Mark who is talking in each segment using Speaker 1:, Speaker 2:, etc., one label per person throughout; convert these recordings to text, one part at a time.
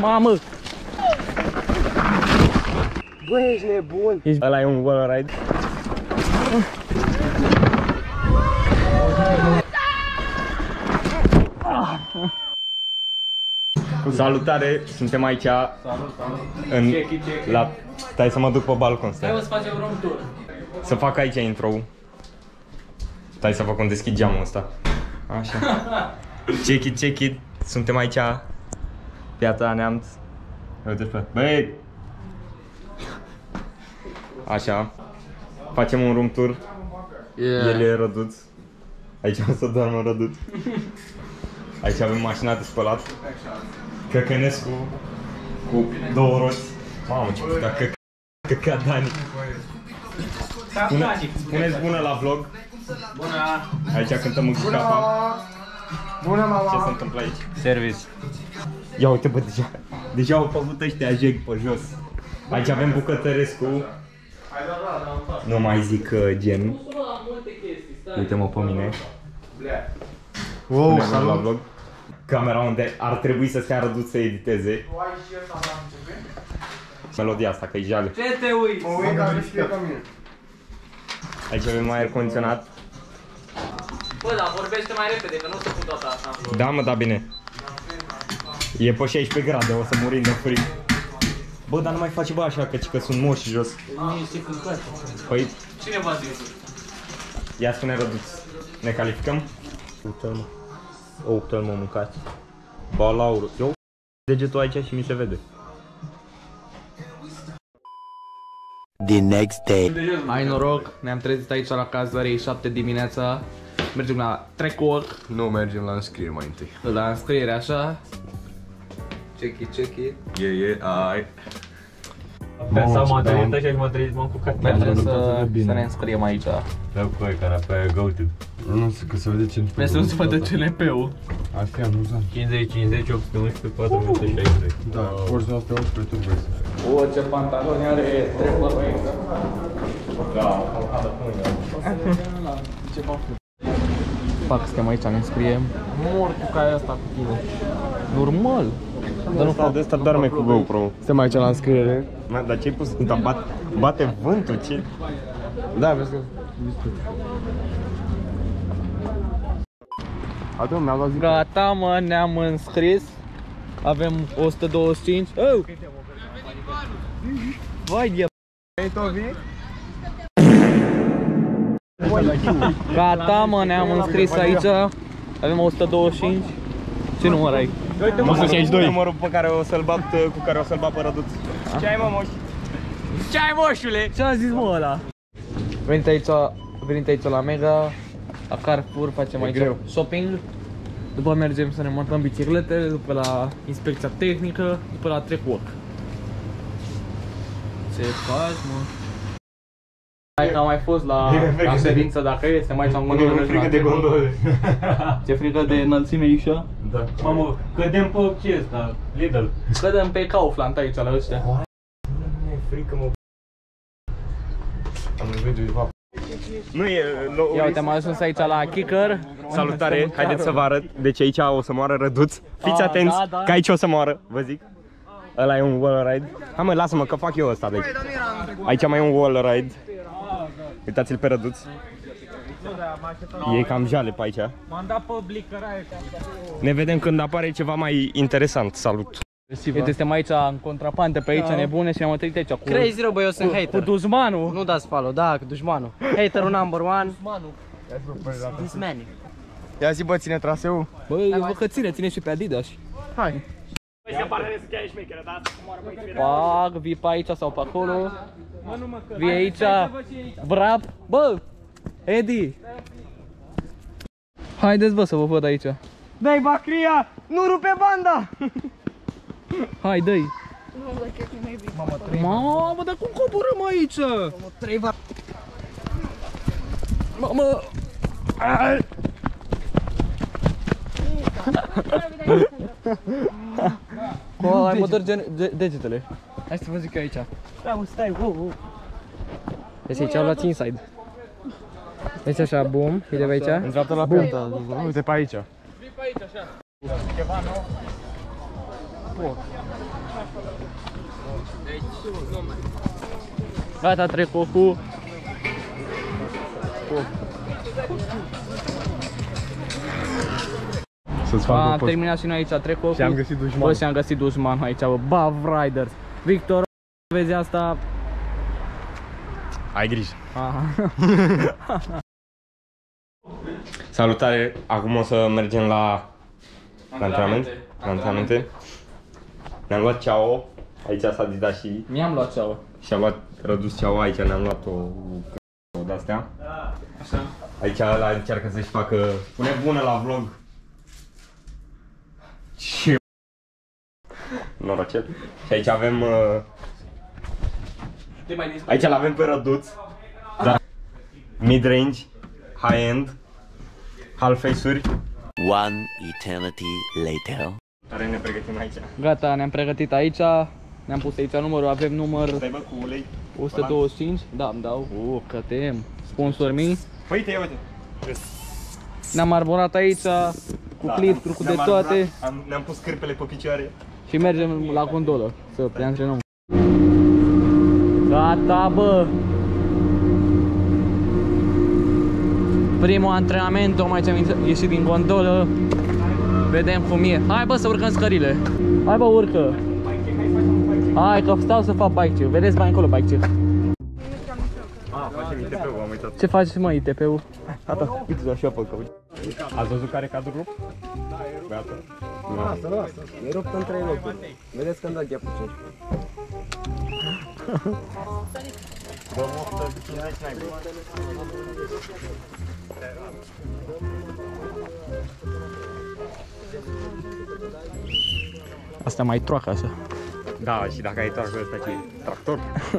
Speaker 1: Mamă!
Speaker 2: Bă, ești nebun!
Speaker 3: Ăla e un wall ride. Salutare, suntem aici în, la... Stai să mă duc pe balcon, stai.
Speaker 1: Hai să facem room tour.
Speaker 3: Să fac aici intro. Stai să fac un deschid geamul ăsta. Așa. Check it, check it. Suntem aici, Piața Neamț. Uite pe. Băi! Așa. Facem un room tour. El e Răduț. Aici o să doarmă Răduț. Aici avem mașina de spălat. Căcănescu cu două roți. Mamă, ce putea căca Dani. Spuneți bună la vlog.
Speaker 1: Bună!
Speaker 3: Aici cântăm în capa.
Speaker 2: Bună, mama!
Speaker 3: Ce se întâmplă aici?
Speaker 1: Service.
Speaker 3: Ia uite bă, deja au făcut ăștia jeg pe jos. Aici avem Bucătărescu. Nu mai zic gen. Uite-mă pe mine.
Speaker 2: Wow,
Speaker 3: salut la vlog. Camera unde ar trebui să stea Răduț să editeze. Melodia asta, că e jale.
Speaker 1: Ce te uiți?
Speaker 2: Mă uit, dar scrie pe mine.
Speaker 3: Aici avem aer condiționat.
Speaker 1: Bă, dar vorbește mai repede, că nu se put toată asta.
Speaker 3: Da, mă, da, bine. E pe 16 grade, o să murim de frig. Bă, dar nu mai face bă așa, că sunt moși jos.
Speaker 1: Nu este căcat.
Speaker 3: Păi,
Speaker 1: Cine v-a zis?
Speaker 3: ia spune Răduț. Ne calificăm? Uite-l mă. Uite-l mă, mâncați. Balaurul. Eu degetul aici și mi se vede.
Speaker 4: The next day.
Speaker 1: Hai noroc, ne-am trezit aici la cazării 7 dimineața. Mergem la track walk.
Speaker 5: Nu, mergem la înscriere mai întâi.
Speaker 1: La înscriere, așa. Check it, check it.
Speaker 5: Ai.
Speaker 3: Să mă trezit așa și mă trezit, m-am cucat.
Speaker 1: Mergem să ne înscriem aici.
Speaker 3: Vreau cu ei care pe goated.
Speaker 5: Nu știu că se vede ce
Speaker 1: Vrei să nu se vadă CNP-ul.
Speaker 5: Ar fi amuzant.
Speaker 3: 50, 50, 811, 460.
Speaker 5: Da, forța noastră 18 tu vrei să fii.
Speaker 1: O, ce pantaloni are trepă aici.
Speaker 3: Da,
Speaker 1: Fac, suntem aici, ne înscriem. Mor cu caia asta cu tine. Normal.
Speaker 3: dar nu fac de asta, doarme cu GoPro.
Speaker 5: Suntem aici la înscriere.
Speaker 3: Dar ce-ai pus? Bate vântul, ce?
Speaker 5: Da, vezi că... Atunci mi-am luat zi.
Speaker 1: Gata, mă, ne-am înscris. Avem 125. Oh! Vai de... Gata, mă, ne-am înscris aici. Avem 125. Ce număr ai?
Speaker 3: 162. Numărul pe care o să-l bat, cu care o să-l bat pe Răduț. Ce ai, mă, moș?
Speaker 1: Ce ai, moșule? Ce a zis, mă, ăla? Venit aici la Mega, la Carrefour, facem aici shopping. După mergem să ne montăm bicicletele, după la inspecția tehnică, după la track walk. Ce faci, mă? Hai că am mai fost la ședință, dacă e, se mai ce-am gândit.
Speaker 3: E frică de gondole.
Speaker 1: Ce frică de înălțime aici?
Speaker 3: Da. Mamă, cădem pe ce ăsta? Lidl.
Speaker 1: Cădem pe Kaufland aici la ăștia.
Speaker 3: Nu e frică, mă.
Speaker 5: Am un video de fapt.
Speaker 3: Nu e...
Speaker 1: Ia uite, am ajuns aici la Kicker.
Speaker 3: Salutare, haideți să vă arăt. Deci aici o să moară Răduț. Fiți atenți,
Speaker 1: da.
Speaker 3: că aici o să moară, vă zic. Ăla e un wall ride. Hai mă, lasă-mă că fac eu ăsta de aici. Aici mai e un wall ride. Uitați-l pe Răduț. E cam jale pe aici.
Speaker 1: M-am dat pe blicăraie.
Speaker 3: Ne vedem când apare ceva mai interesant. Salut!
Speaker 1: Uite, suntem aici în contrapante pe aici nebune și ne-am întâlnit aici cu...
Speaker 2: Crazy rău, bă, eu sunt hater.
Speaker 1: Cu dușmanul.
Speaker 2: Nu dați follow, da, cu dușmanul. Haterul number one. This man.
Speaker 5: Ia zi, bă, ține traseul.
Speaker 1: Băi, eu văd că ține și pe Adidas.
Speaker 2: Hai.
Speaker 1: Pac, vii pe aici sau pe acolo. Vii aici, vrap. Bă, Edi. Haideți, bă, să vă văd aici.
Speaker 2: Dai, Bacria! Nu rupe banda!
Speaker 1: Hai, dă-i. Mamă, dar cum coborăm aici? Mamă! Hai, mă dor degetele.
Speaker 2: Hai să vă zic eu aici.
Speaker 1: Da, mă, stai, wow. Deci aici au luat inside. Deci așa, boom, uite pe aici.
Speaker 5: Îndreaptă la pianta. Uite pe aici.
Speaker 1: Gata, trec cu.
Speaker 5: Să-ți fac
Speaker 1: Am
Speaker 5: o
Speaker 1: terminat și noi aici, trec cu.
Speaker 5: Și am găsit dușman.
Speaker 1: Bă, și am găsit dușman aici, bă. Bav Riders. Victor, vezi asta?
Speaker 3: Ai grijă.
Speaker 1: Aha.
Speaker 3: Salutare, acum o să mergem la antrenament. La antrenamente. Ne-am luat ceau. Aici s-a didat și
Speaker 1: Mi-am luat ceaua.
Speaker 3: și-a luat Rădus ceau. Aici ne-am luat o de-astea.
Speaker 1: Așa.
Speaker 3: Aici ăla încearcă să-și facă... Pune bună la vlog. Ce norocel. Și aici avem... Aici l-avem pe Răduț. Da. Mid-range, high-end, half face-uri.
Speaker 4: One eternity later.
Speaker 3: Care ne pregătim aici.
Speaker 1: Gata, ne-am pregătit aici. Ne-am pus aici numărul, avem număr
Speaker 3: Stai bă cu ulei.
Speaker 1: 125. Da, îmi dau. Cătem. Sponsor mii.
Speaker 3: Păi uite, uite.
Speaker 1: Ne-am arborat aici cu clipuri, cu de toate.
Speaker 3: Ne-am pus cârpele pe picioare.
Speaker 1: Și mergem la gondolă să ne antrenăm. Gata, bă! Primul antrenament, tocmai ce am ieșit din gondolă. Vedem cum e. Hai, bă, să urcăm scările. Hai, bă, urcă. Hai, că stau să fac bike check. Vedeți mai încolo bike check.
Speaker 3: Facem ITP-ul, am uitat.
Speaker 1: Ce faci, mă, ITP-ul?
Speaker 3: Gata, uite așa pe căuci. Ați văzut care cadru rupt? Beata.
Speaker 5: Lasă. E rupt în 3 locuri. Vedeți când dă gap-ul 5.
Speaker 3: Bă, moftă, 50 n-ai bă.
Speaker 1: Asta mai troacă așa.
Speaker 3: Da, și dacă ai tractor ăsta ce e? Tractor?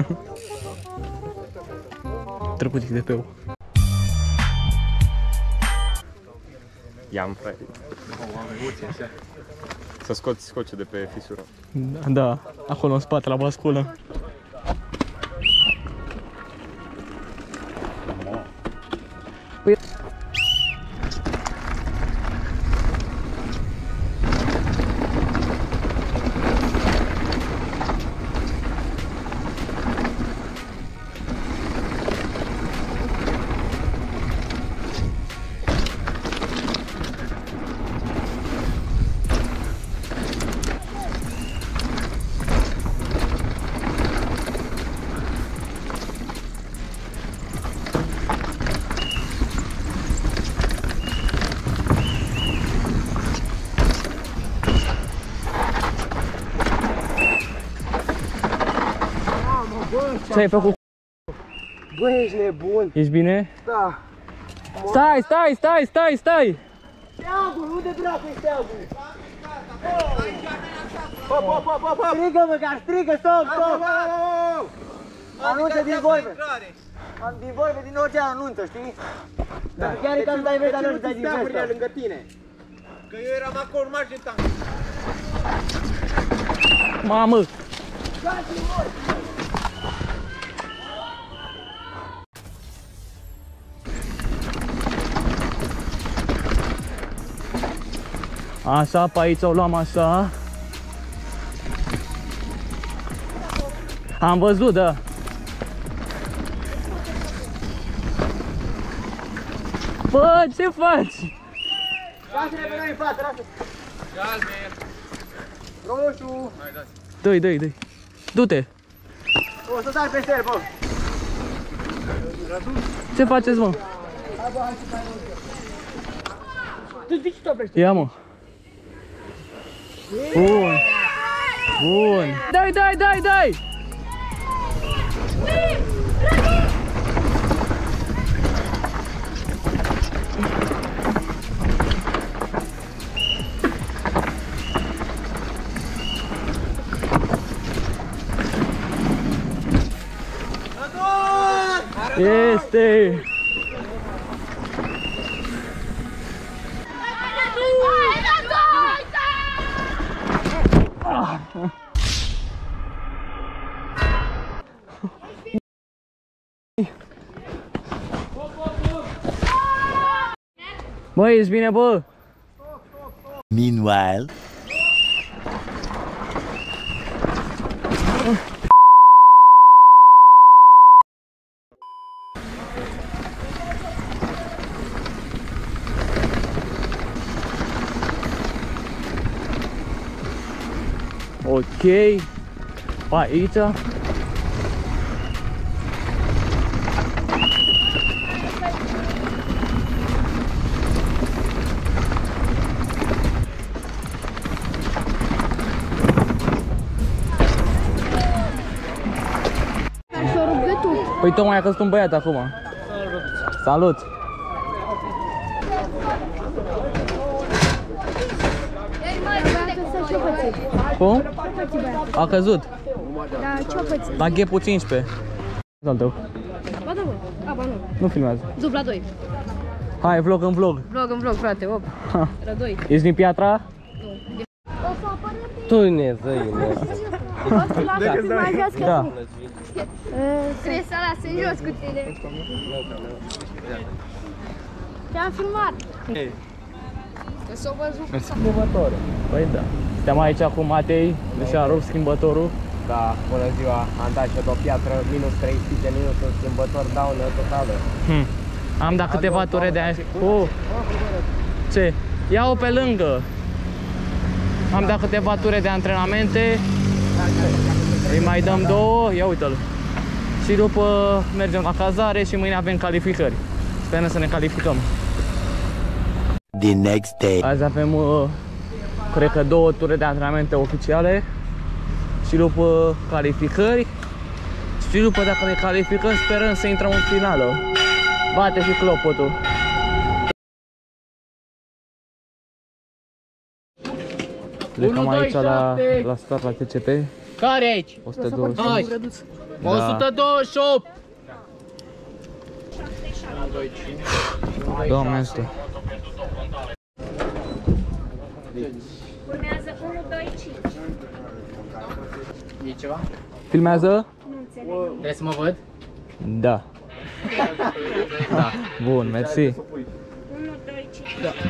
Speaker 1: Trecut ITP-ul.
Speaker 3: Ia-mi, frate. Să scoți scociul de pe fisură.
Speaker 1: Da, acolo în spate, la basculă. Păi... Ce ai făcut?
Speaker 2: Bă, ești nebun.
Speaker 1: Ești bine?
Speaker 2: Da.
Speaker 1: Stai!
Speaker 2: Steagul, unde dracu e steagul? Strigă măcar, strigă, stop! Anunță din vorbe. Din vorbe, din orice anunță, știi? Dacă chiar e ca să dai vezi, atunci dai din vesta.
Speaker 5: lângă tine. Că eu eram acolo, marge tank.
Speaker 1: Mamă! Așa, pe aici o luam așa. Am văzut, da. Bă, ce faci?
Speaker 2: Lasă-ne pe noi în față, lasă!
Speaker 5: Galben.
Speaker 2: Roșu!
Speaker 1: Dă-i. Du-te.
Speaker 2: O să sar peste el, bă!
Speaker 1: Ce faceți, mă? Ia, mă. Bun. Dai. Este. Bă, ești bine, bă?
Speaker 4: Meanwhile,
Speaker 1: Ok. Aici. Păi tocmai a căzut un băiat acum. Salut! Cum? A căzut.
Speaker 6: Da, ce-o pățit?
Speaker 1: La Ghepu 15. Al tău.
Speaker 6: Ba da, bă. A, ba nu.
Speaker 1: Nu filmează.
Speaker 6: Dubla 2.
Speaker 1: Hai, vlog în vlog.
Speaker 6: Vlog în vlog, frate, op. La 2.
Speaker 1: Ești din Piatra?
Speaker 5: Tu ne zăine.
Speaker 1: Da.
Speaker 6: Trebuie să lasă în jos cu tine. Te-am filmat. Că s-o văzut.
Speaker 5: Schimbător.
Speaker 1: Păi da. Suntem aici cu Matei, deși a rupt schimbătorul.
Speaker 5: Da, bună ziua. Am dat și o piatră, minus 300 de minus un schimbător, daună totală.
Speaker 1: Am dat câteva ture de Ce? Ia-o pe lângă. Am dat câteva ture de antrenamente. Îi mai dăm 2, ia uite-l. Și după mergem la cazare și mâine avem calificări. Sperăm să ne calificăm.
Speaker 4: The next day.
Speaker 1: Azi avem, cred că 2 ture de antrenamente oficiale. Și după calificări. Și după dacă ne calificăm, sperăm să intrăm în finală. Bate și clopotul. Plecăm aici la start la TCP.
Speaker 2: Care aici?
Speaker 1: 120.
Speaker 2: Hai! 128!
Speaker 1: Doamne ajută.
Speaker 6: Urmează 1, 2, 5.
Speaker 2: E ceva?
Speaker 1: Filmează?
Speaker 2: Trebuie să mă văd?
Speaker 1: Da. Da. Bun, mersi.
Speaker 6: 1, 2, 5. Da.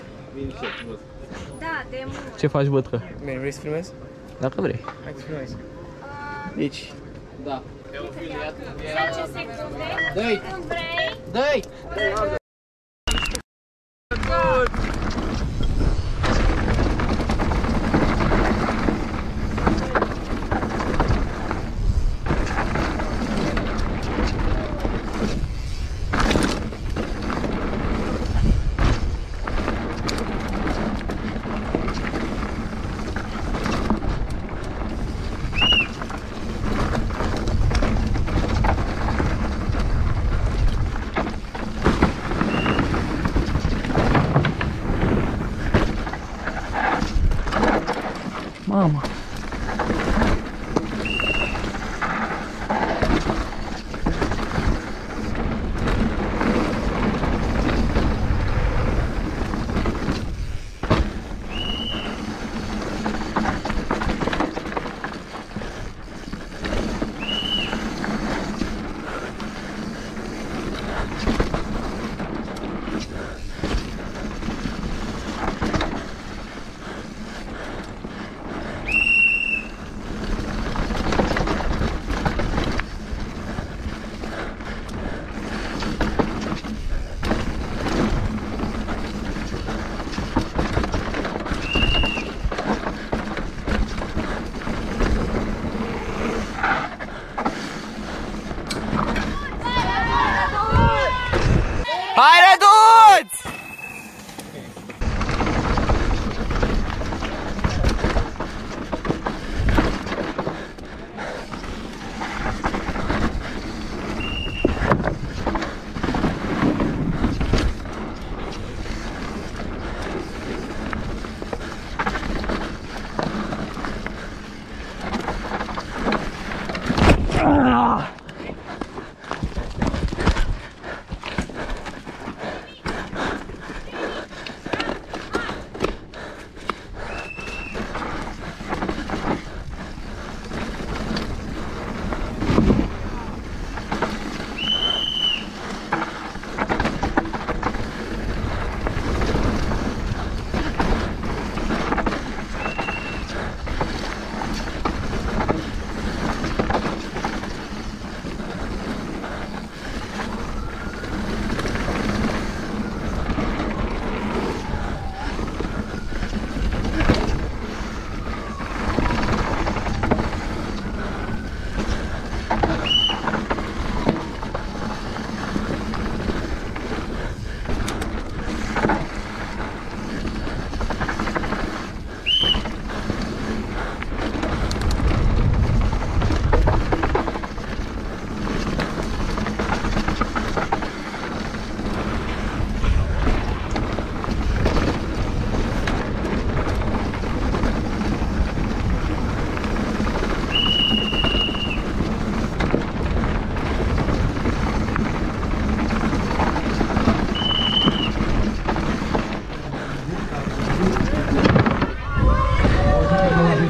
Speaker 6: Da, de mult.
Speaker 1: Ce faci, bătcă?
Speaker 2: Bine, vrei să filmezi?
Speaker 1: Dacă vrei.
Speaker 2: Hai să filmezi. Deci. Da.
Speaker 6: 10 secunde.
Speaker 2: Dă-i!
Speaker 6: Când vrei.
Speaker 2: Dă-i!
Speaker 1: Mama.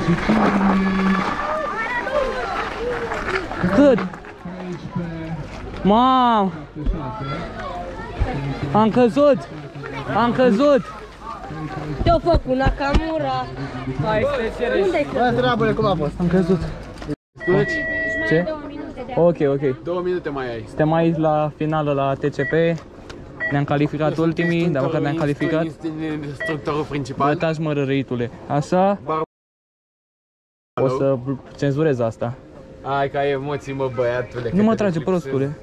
Speaker 1: Cât? Mam! Am căzut! Am căzut!
Speaker 7: Ce-o făcut, Nakamura?
Speaker 1: Hai,
Speaker 7: Unde-i
Speaker 2: Bă, treabule, cum a fost?
Speaker 1: am căzut. Ce? Ok, ok.
Speaker 5: 2 minute mai ai.
Speaker 1: Suntem aici la finală la TCP. Ne-am calificat ultimii, dar măcar ne-am calificat.
Speaker 5: Instructorul principal.
Speaker 1: Bătați mă răreitul. Așa. O să cenzurez asta.
Speaker 5: Ai că ai emoții, mă, băiatule.
Speaker 1: Nu mă trage prostule.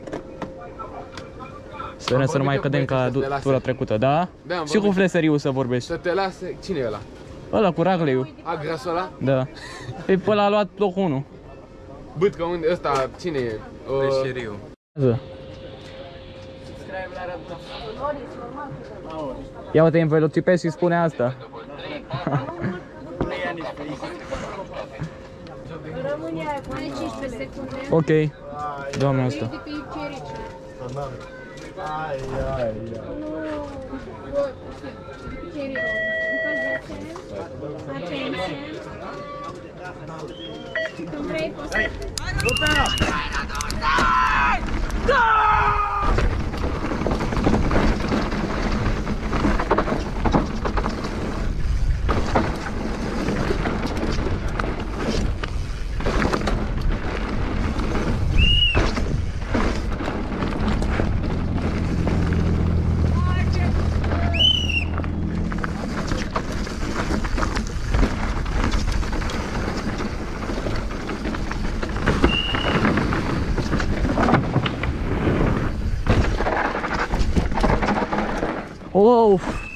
Speaker 1: Sperăm să nu mai cădem ca tura trecută, da? Și cu fleseriu să vorbești.
Speaker 5: Să te lase... Cine e ăla?
Speaker 1: Ăla cu ragleiu.
Speaker 5: A, grasul ăla?
Speaker 1: Da. Păi pe ăla a luat locul 1.
Speaker 5: Bătcă unde? Ăsta, cine e?
Speaker 3: Peșeriu.
Speaker 1: Ia uite în velociped și spune asta.
Speaker 6: Mai 15 secunde.
Speaker 1: Ok. Doamne asta.
Speaker 6: Când vrei poți să...
Speaker 1: Wow.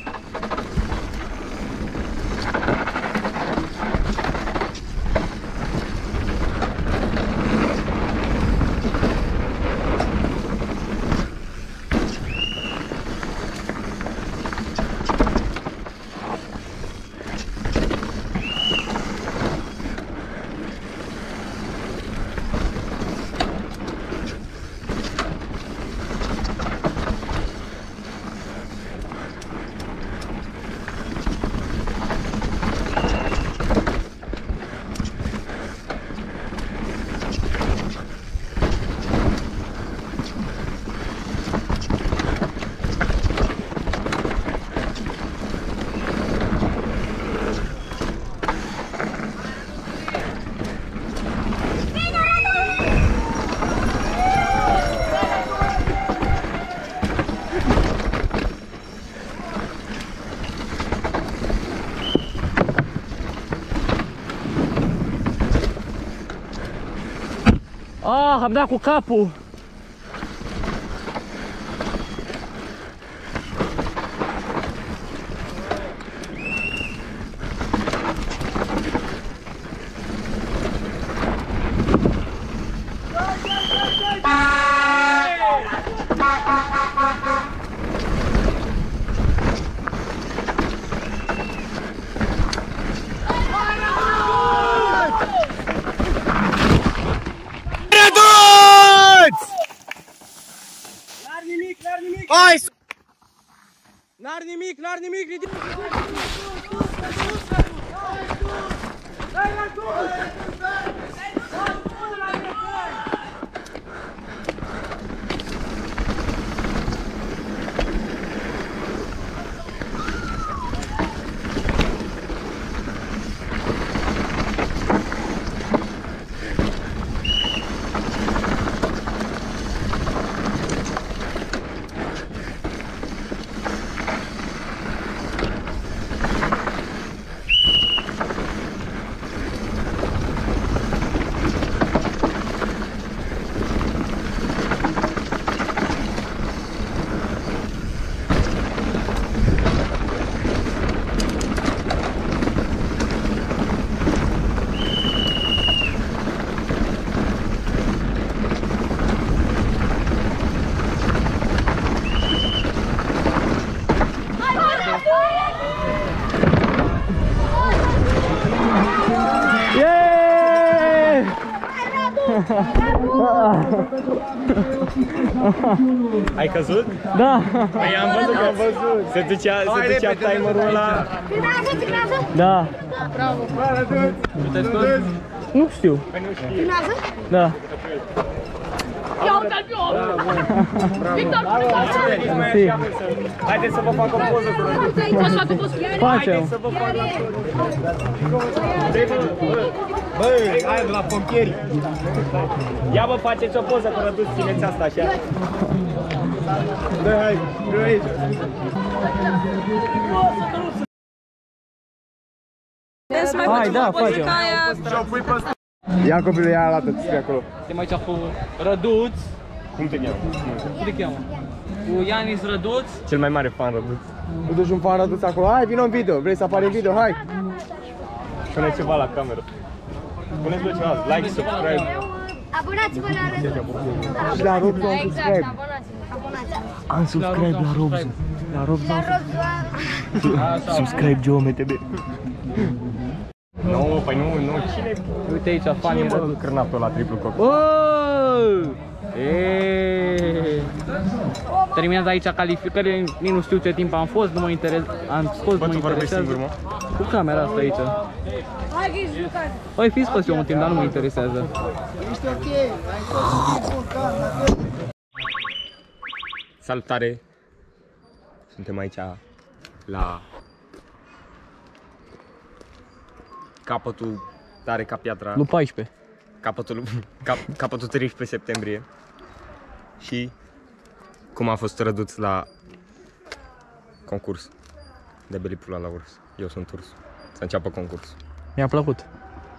Speaker 1: Ah, am dat cu capul.
Speaker 2: N-ar nimic, ridic!
Speaker 3: Ai căzut?
Speaker 1: Da.
Speaker 3: Păi am văzut. Se ducea timerul ăla.
Speaker 1: Da. Nu știu. Da. Si.
Speaker 3: Haideți să vă fac o poză cu Răduț.
Speaker 1: Facem.
Speaker 5: Băi, aia de la pompieri.
Speaker 3: Ia vă faceți o poză cu Răduț, țineți asta așa.
Speaker 5: Dă, hai, dă aici.
Speaker 1: Hai, da, facem.
Speaker 5: Ia copilul, ia la tăți pe acolo.
Speaker 1: Suntem aici cu Răduț.
Speaker 3: Cum te cheamă?
Speaker 1: Cum te cheamă? Cu Ianis Răduț.
Speaker 3: Cel mai mare fan Răduț.
Speaker 5: Tu duci un fan Răduț acolo. Hai, vină în video. Vrei să apari în video? Hai.
Speaker 3: Pune ceva la cameră. Puneți-vă ceva, like, subscribe.
Speaker 6: Abonați-vă la Răduț.
Speaker 5: Și la Robson
Speaker 6: Exact,
Speaker 5: subscribe.
Speaker 6: abonați-vă.
Speaker 5: Am subscribe la Robson. La Robson.
Speaker 3: Subscribe GeoMTB. Nu, păi nu, cine?
Speaker 1: Uite aici, fanii Răduț.
Speaker 3: Cârnatul la triplu coc.
Speaker 1: Terminat aici calificările, nici nu știu ce timp am fost, nu mă interesează. Am scos,
Speaker 3: Bă,
Speaker 1: nu mă
Speaker 3: tu vorbești
Speaker 1: interesează.
Speaker 3: singur, mă?
Speaker 1: Cu camera asta aici. Păi, fiți scos eu un timp, dar nu mă interesează.
Speaker 3: Salutare! Suntem aici la capătul tare ca piatra,
Speaker 1: Lu 14.
Speaker 3: capătul 13 septembrie. Și cum a fost Răduț la concurs de belipula la urs. Eu sunt urs. Să înceapă concursul.
Speaker 1: Mi-a plăcut.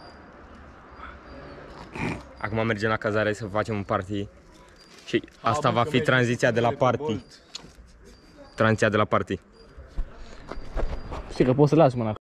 Speaker 3: Acum mergem la cazare să facem un party. Și asta va fi tranziția de la party. Tranziția de la party.
Speaker 1: Știi că poți să lași mâna.